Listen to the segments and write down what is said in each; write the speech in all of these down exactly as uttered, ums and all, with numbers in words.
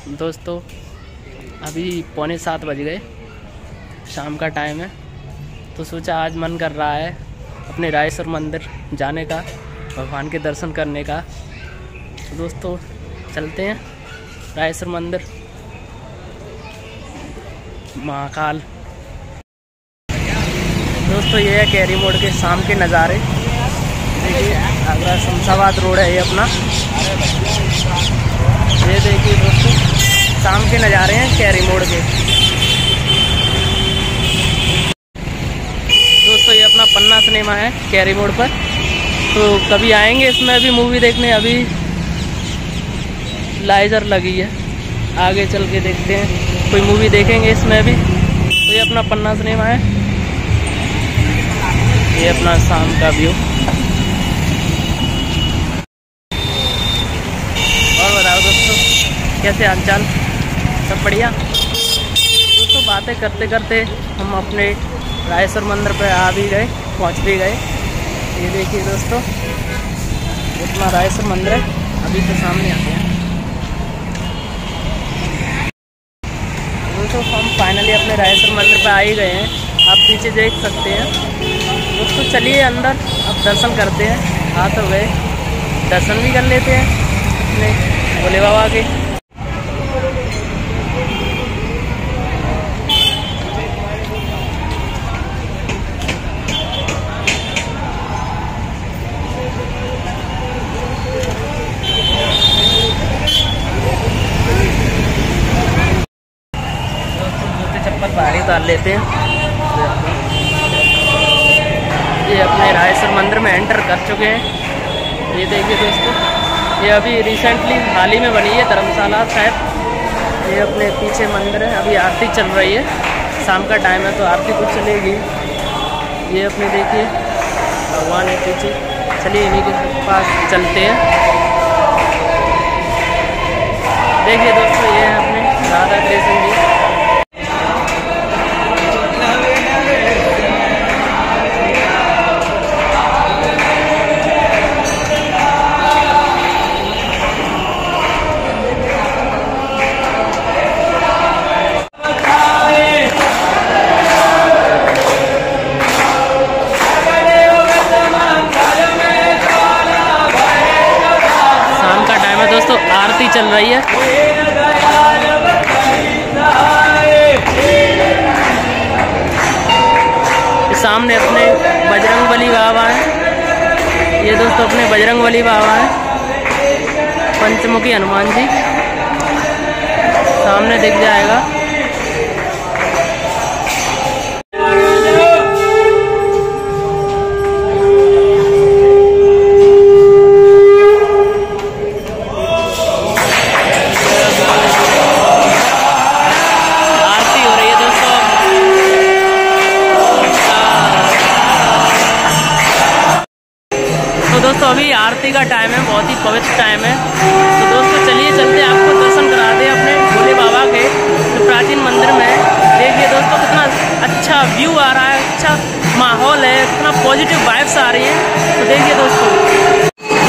दोस्तों अभी पौने सात बज गए, शाम का टाइम है, तो सोचा आज मन कर रहा है अपने रायेश्वर मंदिर जाने का, भगवान के दर्शन करने का। तो दोस्तों चलते हैं रायेश्वर मंदिर महाकाल। दोस्तों ये है कैरी मोड़ के शाम के नज़ारे। देखिए आगरा शमशाबाद रोड है ये अपना। ये देखिए दोस्तों शाम के नज़ारे हैं कैरी मोड़ के। दोस्तों ये अपना पन्ना सिनेमा है कैरी मोड़ पर, तो कभी आएंगे इसमें भी मूवी देखने। अभी लाइजर लगी है, आगे चल के देखते हैं कोई मूवी देखेंगे इसमें भी। तो ये अपना पन्ना सिनेमा है, ये अपना शाम का व्यू। और बताओ दोस्तों कैसे हालचाल, सब बढ़िया? दोस्तों बातें करते करते हम अपने रायेश्वर मंदिर पे आ भी गए, पहुंच भी गए। ये देखिए दोस्तों इतना रायेश्वर मंदिर है, अभी तो सामने आते हैं। दोस्तों हम फाइनली अपने रायेश्वर मंदिर पे आ ही गए हैं, आप पीछे देख सकते हैं। दोस्तों चलिए अंदर अब दर्शन करते हैं। आ तो गए, दर्शन भी कर लेते हैं अपने भोले बाबा के। जूते चप्पल बाहर ही उतार लेते हैं। ये अपने रायेश्वर मंदिर में एंटर कर चुके हैं। ये देखिए दोस्तों ये अभी रिसेंटली हाल ही में बनी है धर्मशाला शायद। ये अपने पीछे मंदिर है, अभी आरती चल रही है, शाम का टाइम है तो आरती कुछ चलेगी। ये अपने देखिए भगवान है पीछे, चलिए इन्हीं के पास चलते हैं। देखिए दोस्तों ये है अपने राधा कृष्ण जी। दोस्तों आरती चल रही है। सामने अपने बजरंगबली बाबा हैं। ये दोस्तों अपने बजरंगबली बाबा हैं, पंचमुखी हनुमान जी सामने दिख जाएगा। दोस्तों अभी आरती का टाइम है, बहुत ही पवित्र टाइम है। तो दोस्तों चलिए चलते हैं, आपको दर्शन कराते हैं अपने भोले बाबा के तो प्राचीन मंदिर में। देखिए दोस्तों कितना अच्छा व्यू आ रहा है, अच्छा माहौल है, कितना पॉजिटिव वाइब्स आ रही है। तो देखिए दोस्तों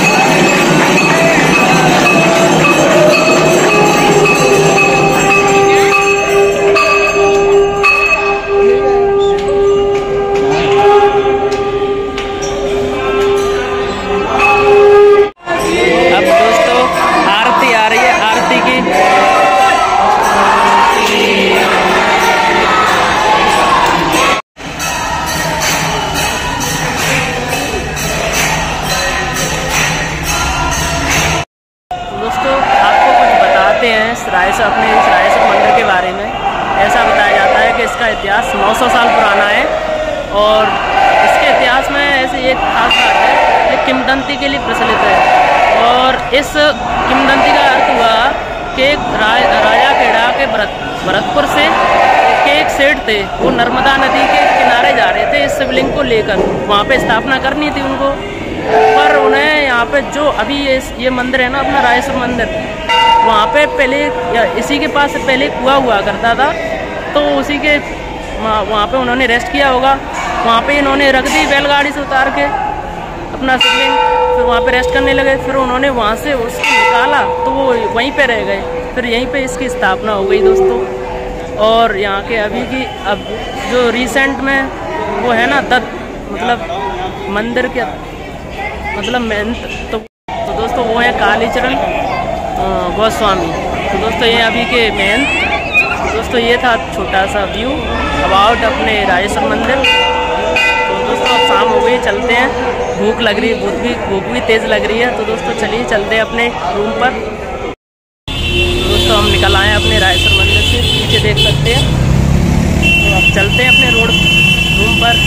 रायेश्वर अपने इस रायेश्वर मंदिर के बारे में ऐसा बताया जाता है कि इसका इतिहास नौ सौ साल पुराना है। और इसके इतिहास में ऐसी एक खास बात है, ये किंवदंती के लिए प्रचलित है। और इस किंवदंती का अर्थ हुआ कि एक रा, राजा खेड़ा के भरत भरतपुर से के एक सेठ थे, वो नर्मदा नदी के किनारे जा रहे थे इस शिवलिंग को लेकर, वहाँ पे स्थापना करनी थी उनको। पर उन्हें यहाँ पे जो अभी ये ये मंदिर है ना अपना रायेश्वर मंदिर, वहाँ पे पहले या इसी के पास पहले कुआं हुआ करता था, तो उसी के वहाँ पे उन्होंने रेस्ट किया होगा। वहाँ पे इन्होंने रख दी बैलगाड़ी से उतार के अपना शिवलिंग, फिर वहाँ पे रेस्ट करने लगे। फिर उन्होंने वहाँ से उसको निकाला तो वो वहीं पे रह गए। फिर यहीं पे इसकी स्थापना हो गई दोस्तों। और यहाँ के अभी की अब जो रिसेंट में वो है ना दत्त मतलब मंदिर के मतलब मेन तो, तो दोस्तों वो है कालीचरण गोस्वामी। तो दोस्तों ये अभी के मेन दोस्तों ये था छोटा सा व्यू अबाउट अपने राजेश्वर मंदिर। तो दोस्तों अब शाम हो गई, चलते हैं, भूख लग रही है, भूख भी भूख भी तेज़ लग रही है। तो दोस्तों चलिए चलते हैं अपने रूम पर। तो दोस्तों हम निकल आए अपने राजेश्वर मंदिर से, पीछे देख सकते हैं। तो अब चलते हैं अपने रोड रूम पर,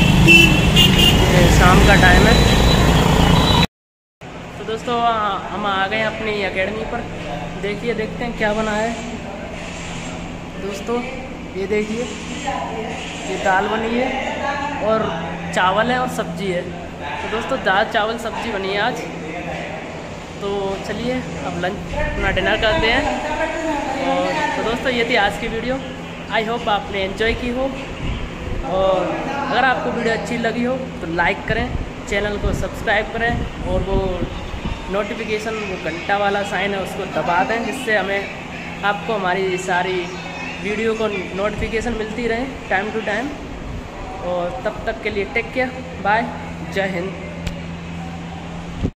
शाम का टाइम है। तो दोस्तों हम आ गए अपनी एकेडमी पर, देखिए देखते हैं क्या बना है। दोस्तों ये देखिए, ये दाल बनी है और चावल है और सब्जी है। तो दोस्तों दाल चावल सब्जी बनी है आज। तो चलिए अब लंच अपना डिनर करते हैं। और तो दोस्तों ये थी आज की वीडियो, आई होप आपने एंजॉय की हो। और अगर आपको वीडियो अच्छी लगी हो तो लाइक करें, चैनल को सब्सक्राइब करें और वो नोटिफिकेशन वो घंटा वाला साइन है उसको दबा दें, जिससे हमें आपको हमारी सारी वीडियो को नोटिफिकेशन मिलती रहे टाइम टू टाइम। और तब तक के लिए टेक केयर, बाय, जय हिंद।